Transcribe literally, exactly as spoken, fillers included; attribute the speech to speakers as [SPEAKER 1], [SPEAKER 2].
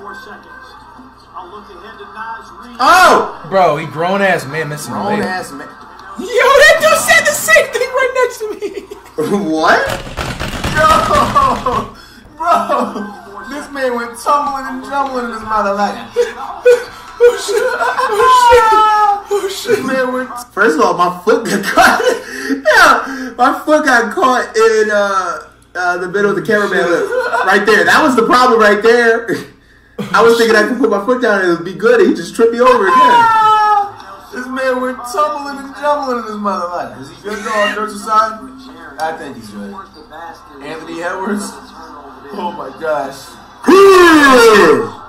[SPEAKER 1] Oh!
[SPEAKER 2] Bro, he grown ass man missing a
[SPEAKER 1] Grown
[SPEAKER 2] leg.
[SPEAKER 1] ass man.
[SPEAKER 2] Yo, that dude said the same thing right next to me.
[SPEAKER 1] What? Yo! Bro! This man went tumbling and jumbling in his mouth like.
[SPEAKER 2] Oh shit! Oh shit! Oh shit!
[SPEAKER 1] This man went. First of all, my foot got caught. Yeah, my foot got caught in uh, uh, the middle of the cameraman lip. Right there. That was the problem right there. I was thinking I could put my foot down and it would be good. He just tripped me over again. This man went tumbling and jumbling in his mother life. Is he good though on Dirt's side? I think he's good. Anthony Edwards. Oh my gosh.